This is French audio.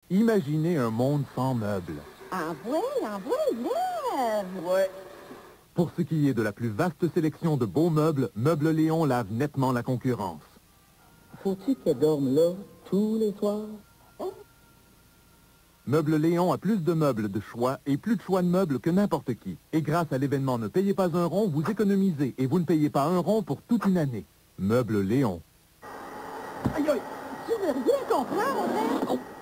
Imaginez un monde sans meubles. Envoie, lève! Ouais. Pour ce qui est de la plus vaste sélection de beaux meubles, Meubles Léon lave nettement la concurrence. Faut-il qu'elle dorme là tous les soirs? Meubles Léon a plus de meubles de choix et plus de choix de meubles que n'importe qui. Et grâce à l'événement Ne payez pas un rond, vous économisez et vous ne payez pas un rond pour toute une année. Meubles Léon. Aïe, aïe! Tu veux rien comprendre, hein?